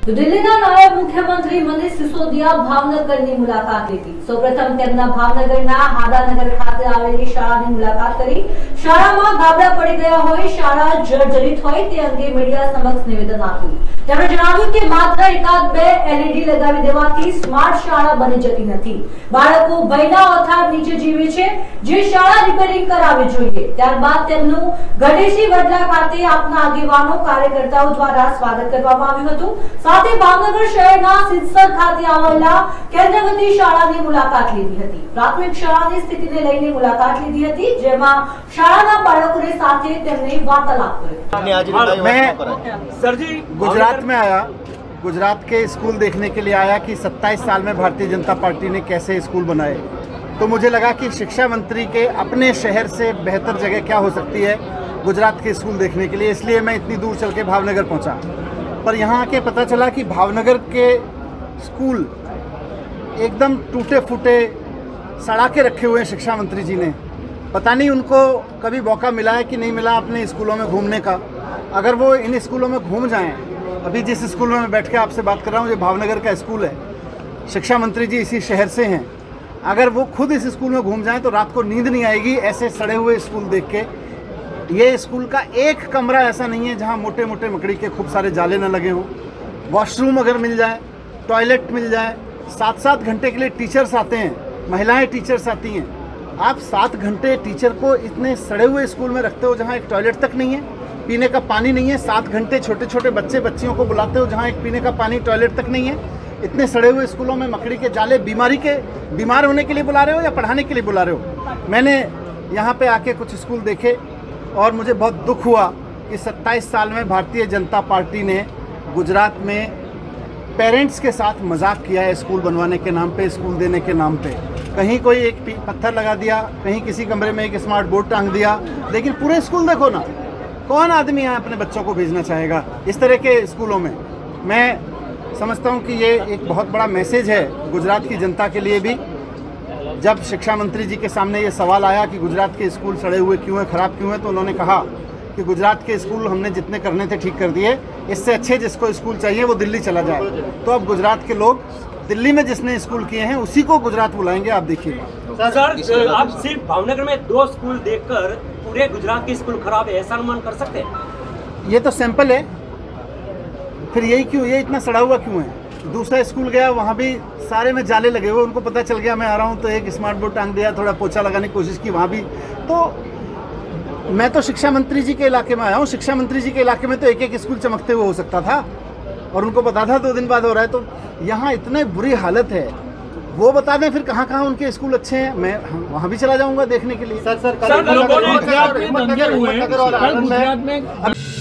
તો દિલ્હીના નાયબ મુખ્યમંત્રી મનીષ સિસોદિયા ભાવનગરની મુલાકાત લીધી। સૌપ્રથમ તેમના ભાવનગરના હાદાનગર ખાતે આવેલી શાળાની મુલાકાત કરી। શાળામાં ગાબડા પડી ગયા હોય, શાળા જર્જરિત હોય તે અંગે મીડિયા સમક્ષ નિવેદન આપ્યું। તેમણે જણાવ્યું કે માત્ર એકાદ બે એલઈડી લગાવી દેવાથી સ્માર્ટ શાળા બની જતી નથી। બાળકો ભયના ઓથાર નીચે જીવે છે, જે શાળા રિપેરિંગ કરાવવી જોઈએ। ત્યારબાદ તેમનું ગઢેસી વડલા ખાતે આપના આગેવાનો કાર્યકર્તાઓ દ્વારા સ્વાગત કરવામાં આવ્યું હતું। સાથે ભાવનગર શહેરના સિદ્ધસર ખાતે આવેલા કેન્દ્રવતી શાળાની મુલાકાત લીધી હતી। પ્રાથમિક શાળાની સ્થિતિને લઈને મુલાકાત લીધી હતી, જેમાં શાળાના બાળકોને સાથે તેમણે વાર્તાલાપ કર્યો। मैं सर जी गुजरात में आया, गुजरात के स्कूल देखने के लिए आया कि 27 साल में भारतीय जनता पार्टी ने कैसे स्कूल बनाए। तो मुझे लगा कि शिक्षा मंत्री के अपने शहर से बेहतर जगह क्या हो सकती है गुजरात के स्कूल देखने के लिए, इसलिए मैं इतनी दूर चल के भावनगर पहुंचा। पर यहाँ आके पता चला कि भावनगर के स्कूल एकदम टूटे फूटे सड़ा के रखे हुए हैं शिक्षा मंत्री जी ने। पता नहीं उनको कभी मौका मिला है कि नहीं मिला अपने स्कूलों में घूमने का। अगर वो इन स्कूलों में घूम जाएं, अभी जिस स्कूल में मैं बैठ के आपसे बात कर रहा हूँ ये भावनगर का स्कूल है, शिक्षा मंत्री जी इसी शहर से हैं। अगर वो खुद इस स्कूल में घूम जाएं तो रात को नींद नहीं आएगी ऐसे सड़े हुए स्कूल देख के। ये स्कूल का एक कमरा ऐसा नहीं है जहाँ मोटे मोटे मकड़ी के खूब सारे जाले न लगे हों। वॉशरूम अगर मिल जाए, टॉयलेट मिल जाए, 7-7 घंटे के लिए टीचर्स आते हैं, महिलाएं टीचर्स आती हैं। आप 7 घंटे टीचर को इतने सड़े हुए स्कूल में रखते हो जहाँ एक टॉयलेट तक नहीं है, पीने का पानी नहीं है। 7 घंटे छोटे छोटे बच्चे बच्चियों को बुलाते हो जहाँ एक पीने का पानी, टॉयलेट तक नहीं है। इतने सड़े हुए स्कूलों में मकड़ी के जाले, बीमार होने के लिए बुला रहे हो या पढ़ाने के लिए बुला रहे हो। मैंने यहाँ पे आके कुछ स्कूल देखे और मुझे बहुत दुख हुआ कि 27 साल में भारतीय जनता पार्टी ने गुजरात में पेरेंट्स के साथ मजाक किया है स्कूल बनवाने के नाम पे, स्कूल देने के नाम पे। कहीं कोई एक पत्थर लगा दिया, कहीं किसी कमरे में एक स्मार्ट बोर्ड टांग दिया, लेकिन पूरे स्कूल देखो ना। कौन आदमी यहाँ अपने बच्चों को भेजना चाहेगा इस तरह के स्कूलों में। मैं समझता हूँ कि ये एक बहुत बड़ा मैसेज है गुजरात की जनता के लिए भी। जब शिक्षा मंत्री जी के सामने ये सवाल आया कि गुजरात के स्कूल सड़े हुए क्यों हैं, ख़राब क्यों हैं, तो उन्होंने कहा कि गुजरात के स्कूल हमने जितने करने थे ठीक कर दिए, इससे अच्छे जिसको स्कूल चाहिए वो दिल्ली चला जाए। तो अब गुजरात के लोग दिल्ली में जिसने स्कूल किए हैं उसी को गुजरात बुलाएंगे, आप देखिए। सर आप सिर्फ भावनगर में 2 स्कूल देखकर पूरे गुजरात के स्कूल खराब है ऐसा अनुमान कर सकते हैं? ये तो सैंपल है, फिर यही क्यों, ये इतना सड़ा हुआ क्यों है? दूसरा स्कूल गया, वहाँ भी सारे में जाले लगे हुए, उनको पता चल गया मैं आ रहा हूँ तो एक स्मार्ट बोर्ड टांग दिया, थोड़ा पोछा लगाने की कोशिश की वहाँ भी। तो मैं तो शिक्षा मंत्री जी के इलाके में आया हूँ, शिक्षा मंत्री जी के इलाके में तो एक एक स्कूल चमकते हुए हो सकता था और उनको पता था 2 दिन बाद हो रहा है। तो यहाँ इतने बुरी हालत है, वो बता दें फिर कहाँ कहाँ उनके स्कूल अच्छे हैं, मैं वहाँ भी चला जाऊँगा देखने के लिए। सर